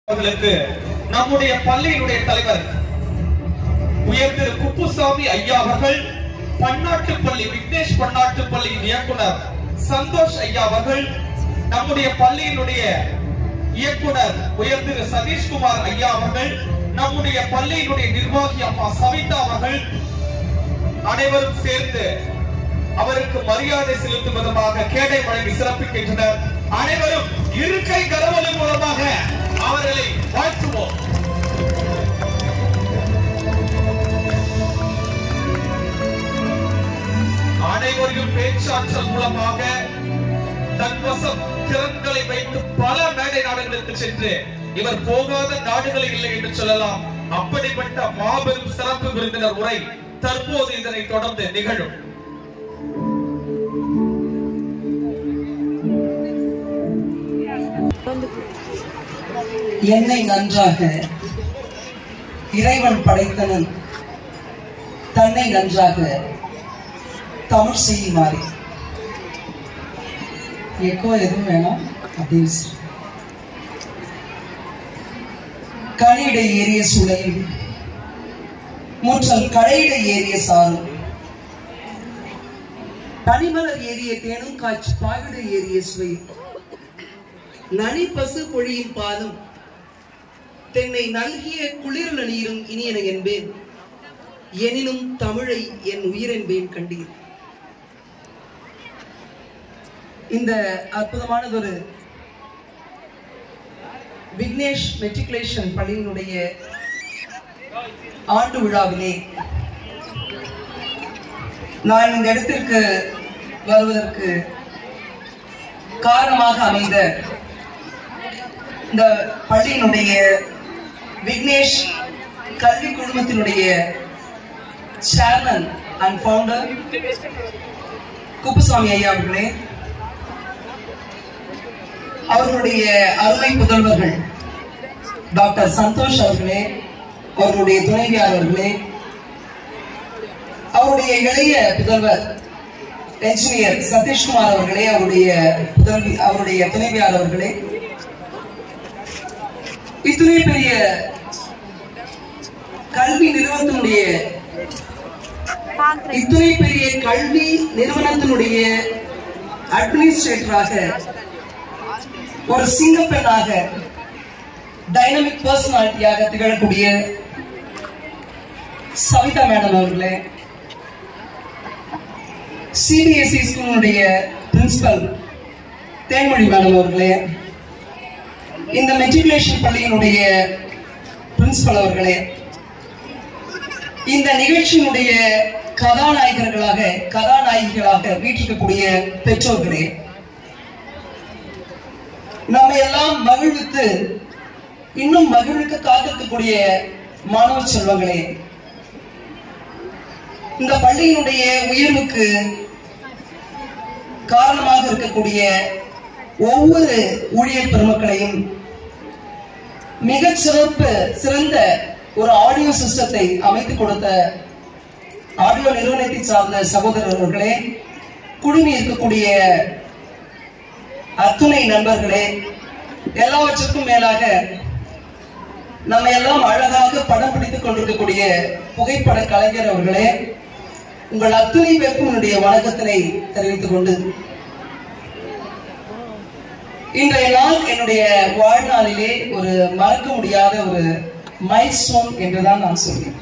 அவர்களுக்கு நம்முடைய பள்ளியினுடைய தலைவர் உயர் திரு குப்புசாமி ஐயா அவர்கள், பன்னாட்டு பள்ளி விக்னேஷ் பன்னாட்டு பள்ளியின் இயக்குனர் சந்தோஷ் ஐயா அவர்கள், நம்முடைய பள்ளியினுடைய இயக்குனர் உயர் திரு சதீஷ்குமார் ஐயா அவர்கள், நம்முடைய பள்ளியினுடைய நிர்வாகி அம்மா சவிதா அவர்கள் அனைவரும் சேர்ந்து அவருக்கு மரியாதை செலுத்தும் விதமாக கேடை வழங்கி சிறப்பிக்கின்றனர். அனைவரும் இருக்கை கரவொலி மூலமாக அவர்களை வாழ்த்துவோம். அனைவரையும் பேச்சாற்றல் மூலமாக தன்வசம் திறன்களை வைத்து பல மேடை நாடுகளுக்கு சென்று இவர் போகாத நாடுகளை இல்லை என்று சொல்லலாம். அப்படிப்பட்ட மாபெரும் சிறப்பு விருந்தினர் உரை தற்போது இதனை தொடர்ந்து நிகழும். என்னை நன்றாக இறைவன் படைத்தனன், தன்னை நன்றாக தமிழ் செய்யுமாறு. எக்கோ எதுவும் வேணாம். அப்படின்னு கனியிட ஏறிய சூளையில் மூற்றல் கடையிட ஏறிய சாரும், பனிமலர் ஏறிய தேனும் காட்சி பாவிட ஏறிய சுவை, நனி பசு பொழியின் பாதம் தென்னை நல்கிய குளிர்ல நீரும் இனியன என்பேன், எனினும் தமிழை என் உயிரென்பேன் கண்டீர். இந்த அற்புதமானதொரு விக்னேஷ் மெட்ரிகுலேஷன் பள்ளியினுடைய ஆண்டு விழாவிலே நான் இந்த இடத்திற்கு வருவதற்கு காரணமாக அமைந்த இந்த பள்ளியினுடைய விக்னேஷ் கல்வி குழுமத்தினுடைய சேர்மன் அண்ட் ஃபவுண்டர் குப்புசாமி ஐயா அவர்களே, அவர்களுடைய அருமை புதல்வர்கள் டாக்டர் சந்தோஷ் அவர்களே, அவர்களுடைய துணைவியார் அவர்களே, அவருடைய இளைய புதல்வர் என்ஜினியர் சதீஷ்குமார் அவர்களே, அவருடைய துணைவியார் அவர்களே, இத்தனை பெரிய கல்வி நிறுவனத்தினுடைய அட்மினிஸ்ட்ரேட்டராக ஒரு சிங்கப்பெண்ணாக டைனமிக் பர்சனாலிட்டியாக திகழக்கூடிய சவிதா மேடம் அவர்களே, சிபிஎஸ்இ ஸ்கூலுடைய பிரின்சிபல் தேன்மொழி மேடம் அவர்களே, இந்த மெட்ரிகுலேஷன் பள்ளியினுடைய பிரின்சிபல் அவர்களே, இந்த நிகழ்ச்சியினுடைய கதாநாயகிகளாக வீட்டிருக்கக்கூடிய பெற்றோர்களே, நம்ம எல்லாம் மகிழ்வித்து இன்னும் மகிழ்வுக்கு காத்திருக்கக்கூடிய மாணவ செல்வங்களே, இந்த பள்ளியினுடைய உயர்வுக்கு காரணமாக இருக்கக்கூடிய ஒவ்வொரு ஊழியர் பெருமக்களையும், மிகச் சிறந்த ஒரு ஆடியோ சிஸ்டத்தை அமைத்துக் கொடுத்த ஆடியோ நிறுவனத்தை சார்ந்த சகோதரர்களே, குழுமி இருக்கக்கூடிய அத்துணை நண்பர்களே, எல்லாவற்றுக்கும் மேலாக நம்ம எல்லாம் அழகாக படம் பிடித்துக் கொண்டிருக்கக்கூடிய புகைப்பட கலைஞர் அவர்களே, உங்கள் அத்துணை பேருக்கும் என்னுடைய வணக்கத்தினை தெரிவித்துக் கொண்டு, இன்றைய நாள் என்னுடைய வாழ்நாளிலே ஒரு மறக்க முடியாத ஒரு மைல்ஸ்டோன் என்றுதான் நான் சொல்கிறேன்.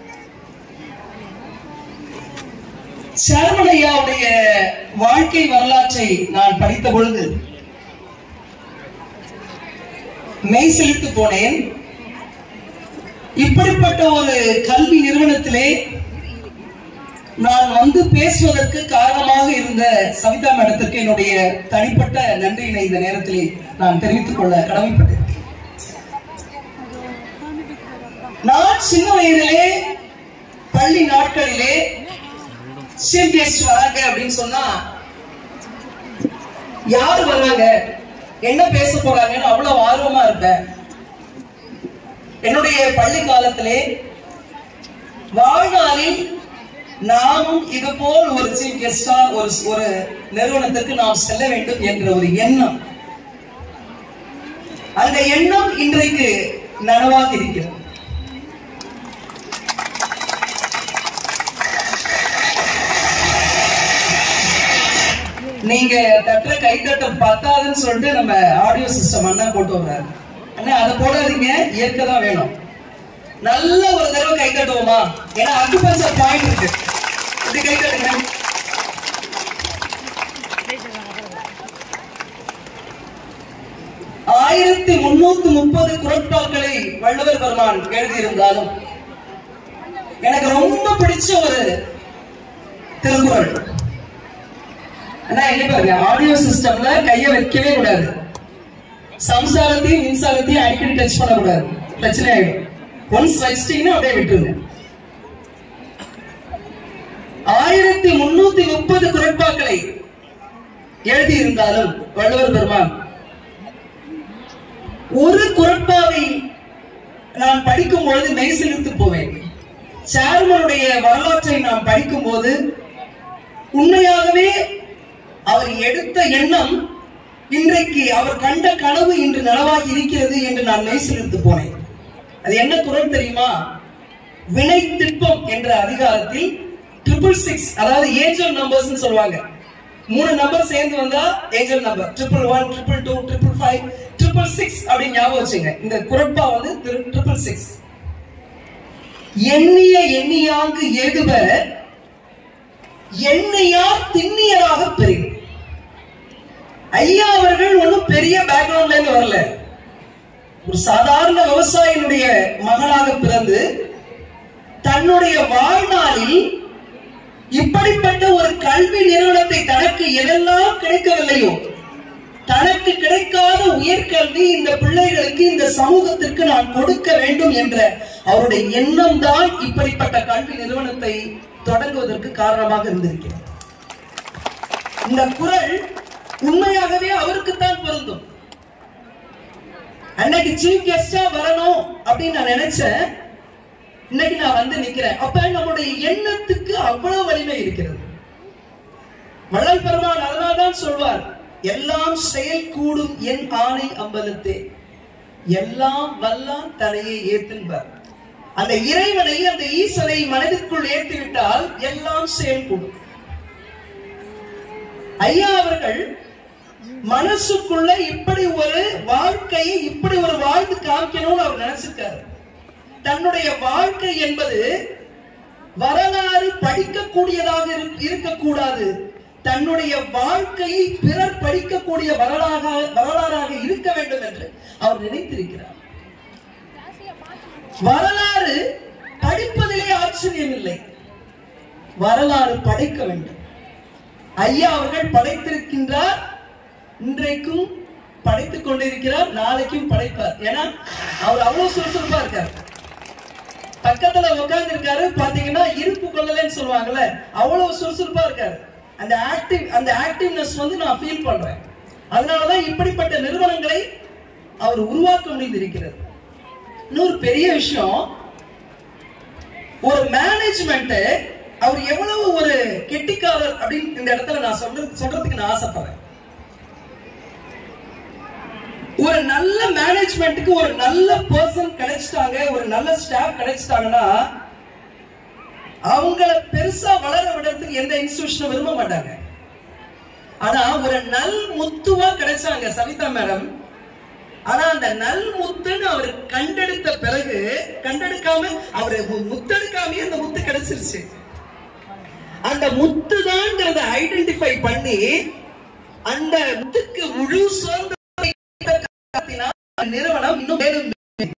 சேர்மன் ஐயாவுடைய வாழ்க்கை வரலாற்றை நான் படித்த பொழுது மெய் செலுத்து போனேன். இப்படிப்பட்ட ஒரு கல்வி நிறுவனத்திலே நான் வந்து பேசுவதற்கு காரணமாக இருந்த சவிதா மேடத்திற்கு என்னுடைய தனிப்பட்ட நன்றியினை இந்த நேரத்திலே நான் தெரிவித்துக் கொள்ள கடமைப்பட்டேன். நான் சின்ன வயதிலே பள்ளி நாட்களிலே சீஃப் கெஸ்ட் வராங்க அப்படின்னு சொன்னா யாரு வர்றாங்க, என்ன பேச போறாங்கன்னு அவ்வளவு ஆர்வமா இருப்பேன். என்னுடைய பள்ளி காலத்திலே வாழ்நாளில் நாமும் இது போல் ஒரு சீஃப் கெஸ்டா ஒரு நிறுவனத்திற்கு நாம் செல்ல வேண்டும் என்ற ஒரு எண்ணம், அந்த எண்ணம் இன்றைக்கு நனவாக இருக்கிறது. நீங்க தட்டுற கைத்தட்டம் பத்தாதுன்னு சொல்லிட்டு நம்ம ஆடியோ சிஸ்டம் அண்ணா போட்டு வர்றாரு. அண்ணா அதை போடாதீங்க, ஏற்கதான் வேணும். நல்ல ஒரு தடவை கை தட்டுவோமா? ஏன்னா அக்குபஞ்சர் பாயிண்ட் இருக்கு. இப்படி கை தட்டுங்க. ஆயிரத்தி 330 குறட்பாக்களை வள்ளுவர் பெருமான் எழுதியிருந்தாலும் எனக்கு ரொம்ப பிடிச்ச ஒரு திருக்குறள். ஆனா என்ன பாருங்க, ஆடியோ சிஸ்டம்ல கைய வைக்கவே கூடாது. சம்சாரத்தையும் மின்சாரத்தையும் அடிக்கடி டச் பண்ணக்கூடாது, பிரச்சனை ஆயிடும். ஒன்ஸ் வச்சிட்டீங்கன்னா அப்படியே விட்டுருங்க. 1330 குறட்பாக்களை எழுதியிருந்தாலும் வள்ளுவர் பெருமான் ஒரு குறட்பாவை நான் படிக்கும் பொழுது மெய் சிலிர்த்து போவேன். சேர்மனுடைய வரலாற்றை நாம் படிக்கும் போது உண்மையாகவே அவர் எடுத்த எண்ணம் இன்றைக்கு அவர் கண்ட கனவு இன்று நனவாகி இருக்கிறது என்று நான் மெய் சிலிர்த்து போனேன். அது என்ன குறள் தெரியுமா? வினை திட்பம் என்ற அதிகாரத்தில் 666, அதாவது ஏஞ்சல் நம்பர்ஸ் சொல்லுவாங்க. 3 நம்பர் சேர்ந்து வந்தா ஏஞ்சல் நம்பர். 111, 222, 555, 666 அப்படின்னு ஞாபகம் வச்சுங்க. இந்த குறட்பா வந்து 666. எண்ணிய எண்ணியாங்கு ஏதுவ எண்ணியார் திண்ணியராக பெறும். ஐயா அவர்கள் ஒன்னும் பெரிய பேக்ரவுண்ட்ல இருந்து வரல. ஒரு சாதாரண விவசாயினுடைய மகனாக பிறந்து தன்னுடைய வாழ்நாளில் இப்படிப்பட்ட ஒரு கல்வி நிறுவனத்தை தனக்கு எதெல்லாம் கிடைக்கவில்லையோ, தனக்கு கிடைக்காத உயர்கல்வி இந்த பிள்ளைகளுக்கு, இந்த சமூகத்திற்கு நான் கொடுக்க வேண்டும் என்ற அவருடைய எண்ணம் தான் இப்படிப்பட்ட கல்வி நிறுவனத்தை தொடங்குவதற்கு காரணமாக இருந்திருக்கிறது. இந்த குறள் உண்மையாகவே அவருக்குத்தான் பொருந்தும். அன்னைக்கு சீஃப் கெஸ்டா வரணும் அப்படின்னு நான் நினைச்சேன். இன்னைக்கு நான் வந்து நிக்கிறேன். அப்ப நம்முடைய எண்ணத்துக்கு அவ்வளவு வலிமை இருக்கிறது. வள்ளல் பெருமான் அதனால்தான் சொல்வார், எல்லாம் செயல் கூடும் என் ஆணை அம்பலத்தே, எல்லாம் வல்லான் தனையை ஏத்துன்பார். அந்த இறைவனை, அந்த ஈசனை மனதிற்குள் ஏற்றிவிட்டால் எல்லாம் செயல் கூடும். ஐயா அவர்கள் மனசுக்குள்ள இப்படி ஒரு வாழ்க்கையை, இப்படி ஒரு வாழ்ந்து காமிக்கணும்னு அவர் நினைச்சிருக்காரு. தன்னுடைய வாழ்க்கை என்பது வரலாறு படிக்கக்கூடியதாக இருக்கக்கூடாது, தன்னுடைய வாழ்க்கையை பிறர் படிக்கக்கூடிய வரலாறாக இருக்க வேண்டும் என்று அவர் நினைத்திருக்கிறார். வரலாறு படிப்பதிலே ஆச்சரியம் இல்லை, வரலாறு படைக்க வேண்டும். ஐயா அவர்கள் படைத்திருக்கின்றார், இன்றைக்கும் படைத்துக் கொண்டிருக்கிறார், நாளைக்கும் படைப்பார். ஏன்னா அவர் அவ்வளவு சுறுசுறுப்பா இருக்கார். பக்கத்துல உட்கார்ந்து இருக்காரு, பாத்தீங்கன்னா இருப்பு கொள்ளலன்னு சொல்லுவாங்கல்ல, அவ்வளவு சுறுசுறுப்பா இருக்காரு. அந்த ஆக்டிவ்னஸ் வந்து நான் ஃபீல் பண்றேன். அதனாலதான் இப்படிப்பட்ட நிறுவனங்களை அவர் உருவாக்க முடிந்திருக்கிறது. இன்னொரு பெரிய விஷயம், ஒரு மேனேஜ்மெண்ட் அவர் எவ்வளவு ஒரு கெட்டிக்காரர் அப்படின்னு இந்த இடத்துல நான் சொல்றதுக்கு நான் ஆசைப்படுறேன். ஒரு நல்ல மேனேஜ்மெண்ட்டுக்கு ஒரு நல்ல பர்சன் கிடைச்சிட்டாங்க, ஒரு நல்ல ஸ்டாஃப் கிடைச்சிட்டாங்கன்னா அவங்கள பெருசா வளர விடுறதுக்கு எந்த இன்ஸ்டிடியூஷனும் விரும்ப மாட்டாங்க. ஆனா ஒரு நல் முத்துவா கிடைச்சாங்க சவிதா மேடம். ஆனா அந்த நல் முத்துன்னு அவர் கண்டெடுத்த பிறகு, கண்டெடுக்காம அவரு முத்தெடுக்காமே அந்த முத்து கிடைச்சிருச்சு. அந்த முத்து தான் ஐடென்டிஃபை பண்ணி அந்த முத்துக்கு முழு சொந்த நிறுவனம் இன்னும் மேலும்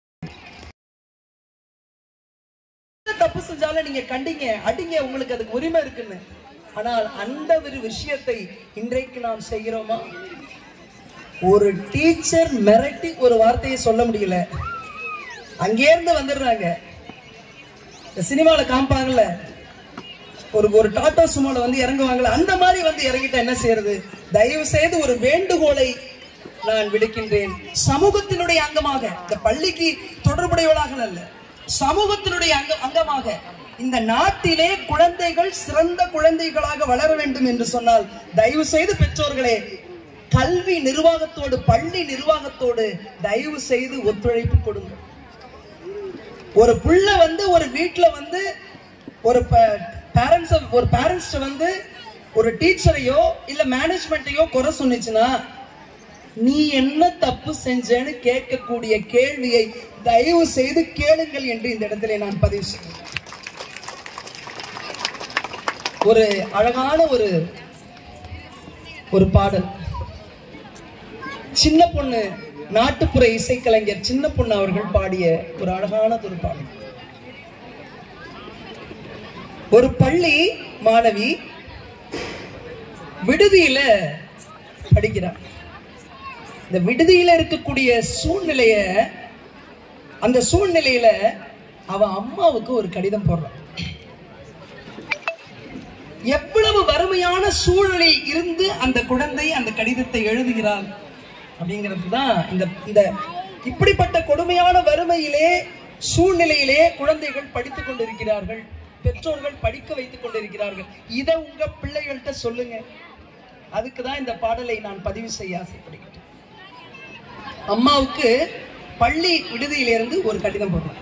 தப்பு செஞ்சாலும் நீங்க கண்டிங்க, அடிங்க, உங்களுக்கு அதுக்கு உரிமை இருக்குன்னு. ஆனால் அந்த ஒரு விஷயத்தை இன்றைக்கு நாம் செய்கிறோமா? ஒரு டீச்சர் மிரட்டி ஒரு வார்த்தையை சொல்ல முடியல, அங்கே இருந்து வந்துடுறாங்க. சினிமால காமிப்பாங்கல்ல, ஒரு டாட்டா சுமோல வந்து இறங்குவாங்கல்ல, அந்த மாதிரி வந்து இறங்கிட்ட என்ன செய்யறது? தயவு செய்து ஒரு வேண்டுகோளை நான் விடுக்கின்றேன். சமூகத்தினுடைய அங்கமாக, இந்த பள்ளிக்கு தொடர்புடையவளாக அல்ல, சமூகத்தினுடைய அங்கமாக இந்த நாட்டிலே குழந்தைகள் சிறந்த குழந்தைகளாக வளர வேண்டும் என்று சொன்னால் தயவு செய்து பெற்றோர்களே, கல்வி நிர்வாகத்தோடு, பள்ளி நிர்வாகத்தோடு தயவு செய்து ஒத்துழைப்பு கொடுங்கள். ஒரு புள்ள வந்து ஒரு வீட்டுல வந்து ஒரு பேரண்ட்ஸ் வந்து ஒரு டீச்சரையோ இல்ல மேனேஜ்மெண்ட்டையோ குறை சொன்னிச்சுன்னா, நீ என்ன தப்பு செஞ்சேன்னு கேட்கக்கூடிய கேள்வியை தயவு செய்து கேளுங்கள் என்று இந்த இடத்துல நான் பதிவு செய்கிறேன். ஒரு அழகான ஒரு பாடல், சின்ன பொண்ணு நாட்டுப்புற இசைக்கலைஞர் சின்ன பொண்ணு அவர்கள் பாடிய ஒரு அழகான ஒரு பாடல். ஒரு பள்ளி மாணவி விடுதியில படிக்கிறார். இந்த விடுதியில இருக்கக்கூடிய அந்த சூழ்நிலையில அவ அம்மாவுக்கு ஒரு கடிதம் போடுறான். எவ்வளவு வறுமையான சூழலில் இருந்து அந்த குழந்தை அந்த கடிதத்தை எழுதுகிறாள் அப்படிங்கிறதுதான் இந்த இப்படிப்பட்ட கொடுமையான வறுமையிலே சூழ்நிலையிலே குழந்தைகள் படித்துக் கொண்டிருக்கிறார்கள், பெற்றோர்கள் படிக்க வைத்துக் கொண்டிருக்கிறார்கள். இதை உங்க பிள்ளைகள்கிட்ட சொல்லுங்க. அதுக்குதான் இந்த பாடலை நான் பதிவு செய்ய ஆசைப்படுகிறேன். அம்மாவுக்கு பள்ளி விடுதியிலிருந்து ஒரு கடிதம் போடுறோம்.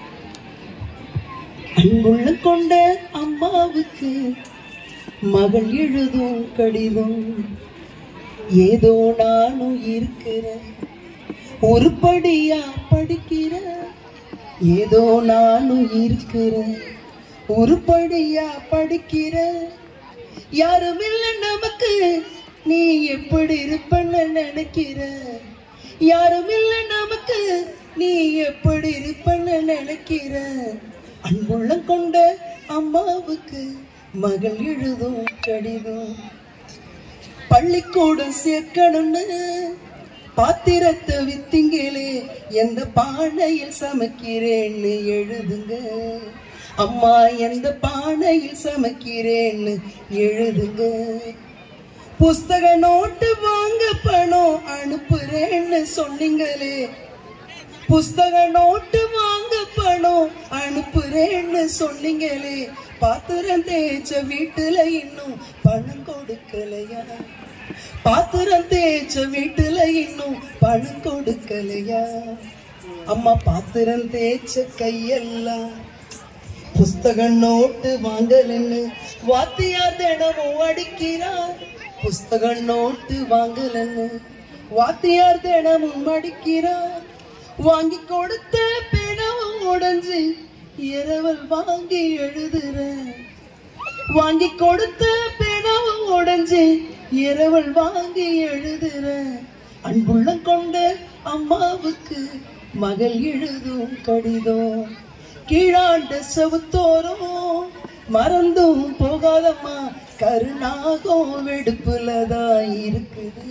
அன்புள்ள கொண்ட அம்மாவுக்கு மகள் எழுதும் கடிதம், ஏதோ நானும் இருக்கிறேன், ஒருபடியா படிக்கிறேன், ஏதோ நானும் இருக்கிறேன், ஒருபடியா படிக்கிறேன், யாரும் இல்லை நமக்கு, நீ எப்படி இருப்பன்னு நினைக்கிற, யாரும் இல்லை நமக்கு, நீ எப்படி இருப்பன்னு நினைக்கிற, அன்புள்ள கொண்ட அம்மாவுக்கு மகள் எழுதும் கடிதம், பள்ளிக்கூடம் சேர்க்கணும்னு பாத்திரத்தை வித்தீங்களே, எந்த பானையில் சமைக்கிறேன்னு எழுதுங்க, அம்மா எந்த பானையில் சமைக்கிறேன்னு எழுதுங்க, புஸ்தக நோட்டு வாங்க பணம் அனுப்புறேன்னு சொன்னீங்களே, புஸ்தக நோட்டு வாங்க பணம் அனுப்புறேன்னு சொன்னீங்களே, பாத்திரம் தேய்ச்ச வீட்டுல இன்னும் பணம் கொடுக்கலையா, பாத்திரம் தேய்ச்ச வீட்டுல இன்னும் பணம் கொடுக்கலையா, அம்மா பாத்திரம் தேய்ச்ச கையெல்லாம் புஸ்தக நோட்டு வாங்கலன்னு வாத்தியார் தினமும் அடிக்கிறார், புஸ்தக நோட்டு வாங்கலன்னு வாத்தியார் தினமும் அடிக்கிறார், வாங்கி கொடுத்த பிணமும் உடைஞ்சு இரவல் வாங்கி எழுதுற, வாங்கி கொடுத்த பிணமும் உடைஞ்சு இரவல் வாங்கி எழுதுற, அன்புள்ள கொண்ட அம்மாவுக்கு மகள் எழுதும் கடிதம், கீழாண்ட செவுத்தோறும் மறந்தும் போகாதம்மா, கருணாகம் வெடுப்புலதான் இருக்குது,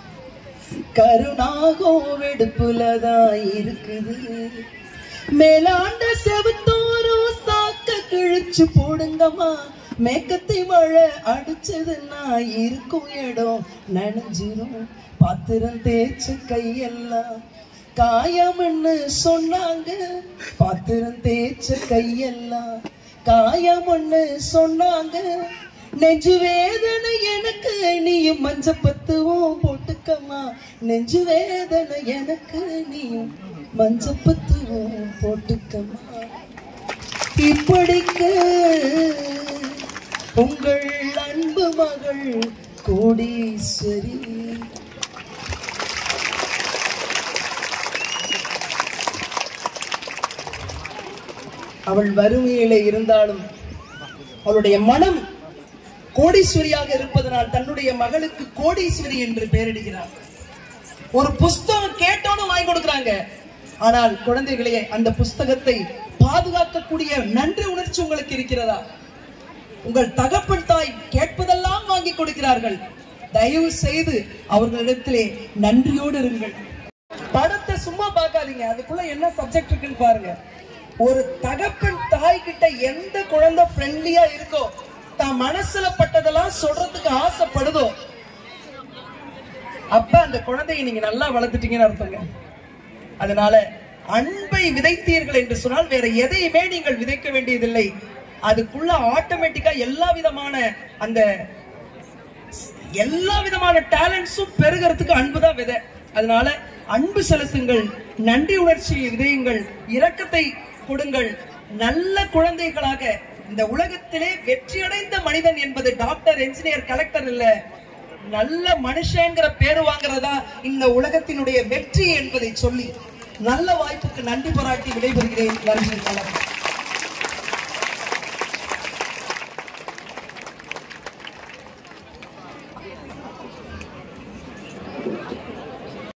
கருணாகம் வெடுப்புலதான் இருக்குது, மேலாண்ட செவுத்தோறும் சாக்க கிழிச்சு போடுங்கம்மா, மேக்கத்தை மழை அடிச்சதுன்னா இருக்கும் இடம் நனைஞ்சிரும், பாத்திரம் தேய்ச்ச கையெல்லாம் காயம்னு சொன்னாங்க, பாத்திரம் தேய்ச்ச கையெல்லாம் காயம்னு சொன்னாங்க, நெஞ்சு வேதனை எனக்கு நீயும் மஞ்ச பத்துவும் போட்டுக்கம்மா, நெஞ்சு வேதனை எனக்கு நீயும் மஞ்ச பத்துவும் போட்டுக்கம்மா, இப்படிக்க உங்கள் அன்பு மகள் கோடீஸ்வரி. அவள் வறுமையிலே இருந்தாலும் அவளுடைய மனம் கோடீஸ்வரியாக இருப்பதனால் தன்னுடைய மகளுக்கு கோடீஸ்வரி என்று பெயரிடுகிறார். ஒரு புஸ்தகம் கேட்டோன்னு வாங்கி கொடுக்கிறாங்க. ஆனால் குழந்தைகளே, அந்த புஸ்தகத்தை பாதுகாக்கக்கூடிய நன்றி உணர்ச்சி உங்களுக்கு இருக்கிறதா? உங்கள் தகப்பன் தாய் கேட்பதெல்லாம் வாங்கி கொடுக்கிறார்கள். தயவு செய்து அவர்களிடத்திலே நன்றியோடு இருங்கள். படத்தை சும்மா பார்க்காதீங்க, அதுக்குள்ள என்ன சப்ஜெக்ட் இருக்குன்னு பாருங்க. ஒரு தகப்பன் தாய் கிட்ட எந்த குழந்தை ஃப்ரெண்ட்லியா இருக்கோ, தான் மனசுல பட்டதெல்லாம் சொல்றதுக்கு ஆசைப்படுதோ, அப்ப அந்த குழந்தையை நீங்க நல்லா வளர்த்துட்டீங்கன்னு அர்த்தங்க. அதனால அன்பை விதைத்தீர்கள் என்று சொன்னால் வேற எதையுமே நீங்கள் விதைக்க வேண்டியதில்லை. அதுக்குள்ள ஆட்டோமேட்டிக்கா எல்லா விதமான டேலண்ட்ஸும் பெருகிறதுக்கு அன்புதான் விதை. அதனால அன்பு செலுத்துங்கள், நன்றி உணர்ச்சியை விதையுங்கள், இரக்கத்தை கொடுங்கள். நல்ல குழந்தைகளாக இந்த உலகத்திலே வெற்றியடைந்த மனிதன் என்பது டாக்டர், என்ஜினியர், கலெக்டர் இல்ல, நல்ல மனுஷங்கிற பேரு வாங்குறதா இந்த உலகத்தினுடைய வெற்றி என்பதை சொல்லி நல்ல வாய்ப்புக்கு நன்றி பாராட்டி விடைபெறுகிறேன். நன்றி.